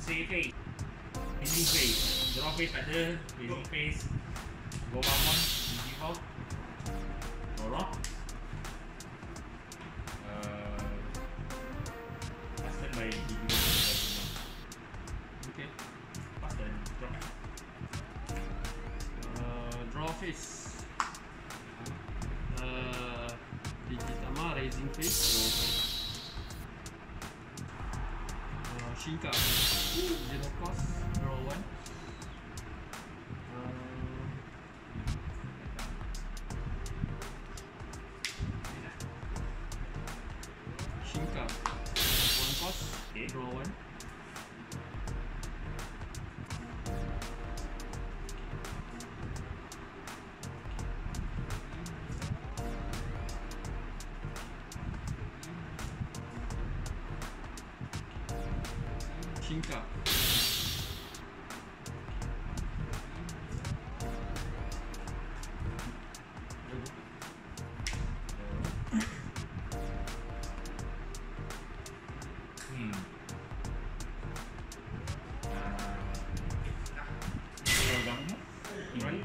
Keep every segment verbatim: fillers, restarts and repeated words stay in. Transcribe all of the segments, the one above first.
Say face. Raising face. Draw face tak ada. Raising face. Go Mamon. Give out. Rock. Uh, Last turn by D P. Okay. Last turn. Drop. Uh, draw face. Uh, Digitama raising face. Uh, Shinka. Zero cost. Draw one. Uh, Shinka. One cost. Okay. Draw one. Shinka. Hmm. Kalau kamu, right?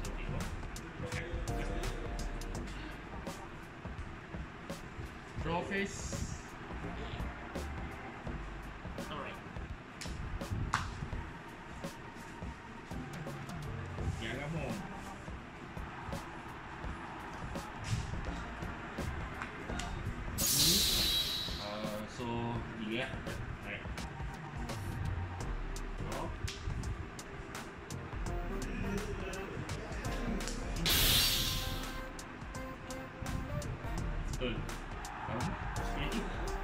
Draw face. Alright. Ya kamu. Uh, so tiga, right? Draw. Betul. Kamu? Ini.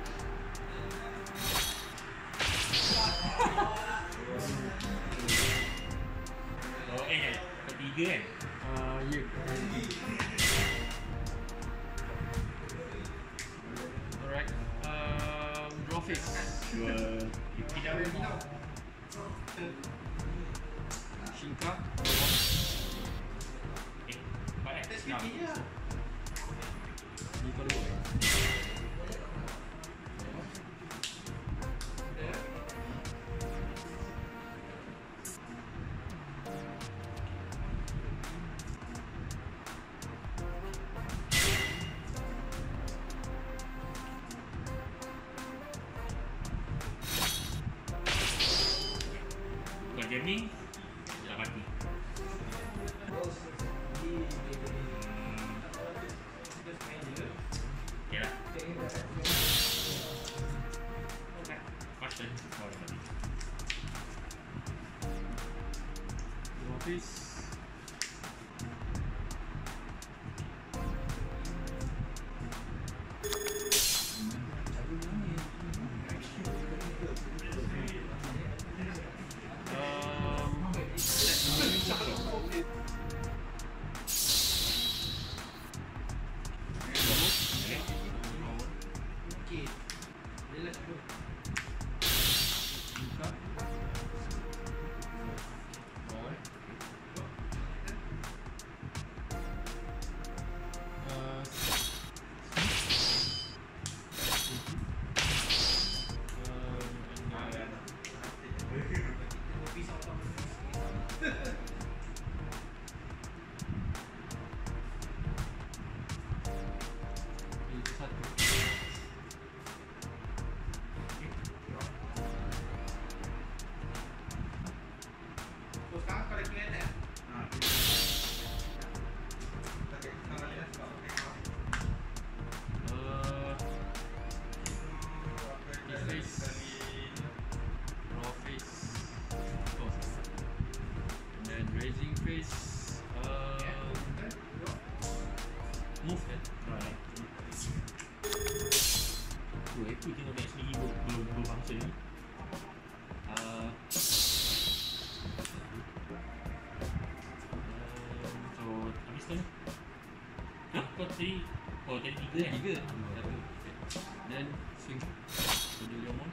Oh, eh, ketiga kan? Uh, yeah. Alright. Um, draw face. Dua. Tidak ada. Shinka. Eh, baik. Nah. Ni kalau Bukan jamming, dah mati. Okay lah. Okay. Fast turn. Oh, dah mati. draw face. Move kan? Right. Tu aku tengok match ni belum belum belum function ni. Uh, so habis tu. Hah? Kau tadi oh tadi tiga kan? Tiga. Satu. Then swing. Tujuh Leomon.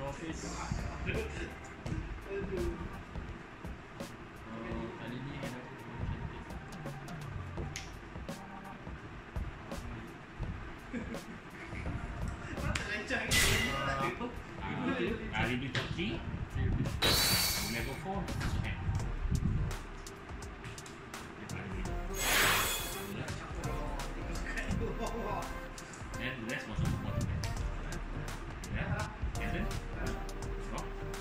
Draw face. Oh, kali ni ada apa? Ah, ready top three. Level four. Okay. Then the rest was on the bottom. Yeah. And then drop.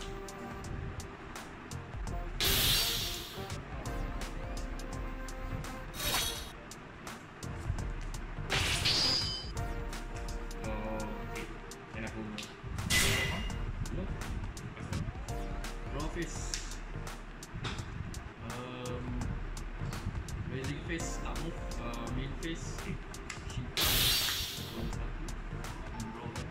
Okay. Then aku look. Draw face. Um, raising face tak move. Uh, main face. Shita. Roll satu. And roll kan.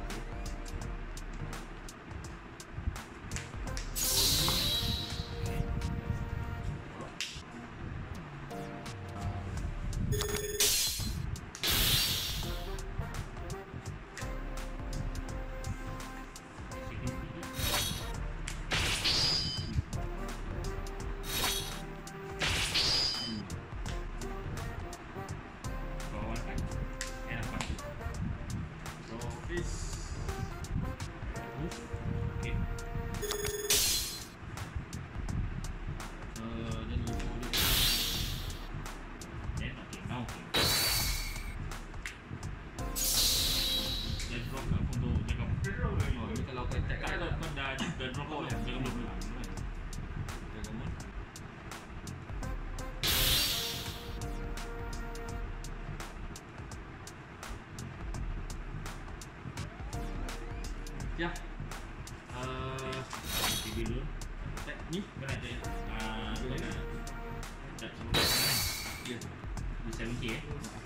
Ya. Uh, Tiga dulu. attack ni. Mana ada? Ah, mana? Tak cuba. Ya. Di seven K eh.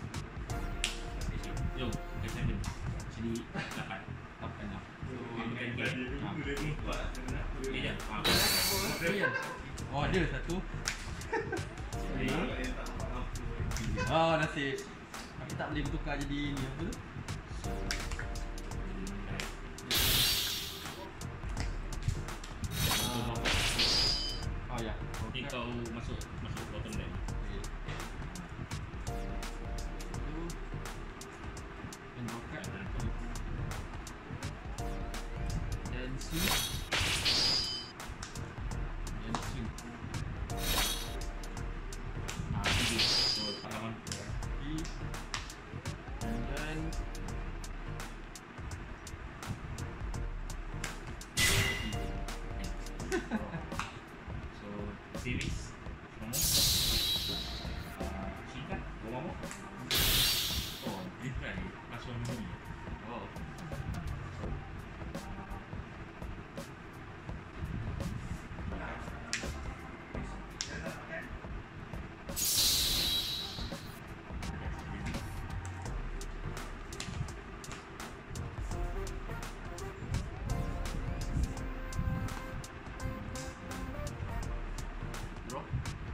Jom, ke seven. Jadi lapan. Lapan lah. So, ambilkan K. Ni je. Ah. Ya. Oh, ada satu. Jadi, Oh, nasib. Tapi tak boleh bertukar jadi ni apa tu? Oh ya. ni kau masuk masuk bottom lane. And rocket. Then swing. Then swing. Ah, tiga. So, pengalaman. And then So, series. Kamu. Ah, Singkat. Dua mau. Oh, different. Masuk ni. oh. Draw.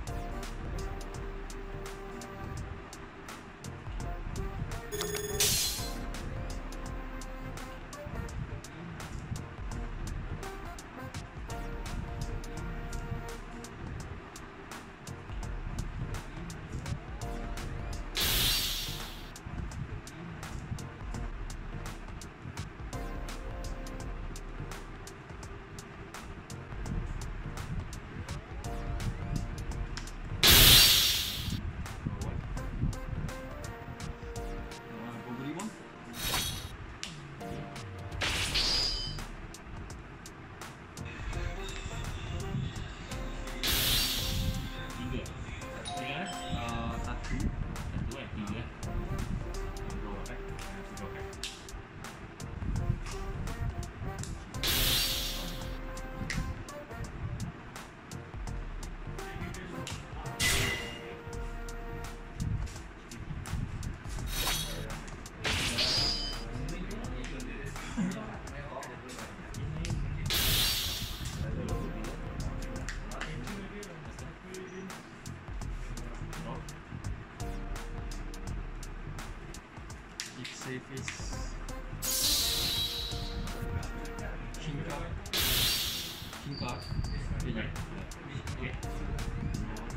Tiga. Tiga kan? Uh, satu. Satu kan? Tiga. Draw kan? Draw kan? If safe is King card. King card. Okay, Right. yeah. Okay.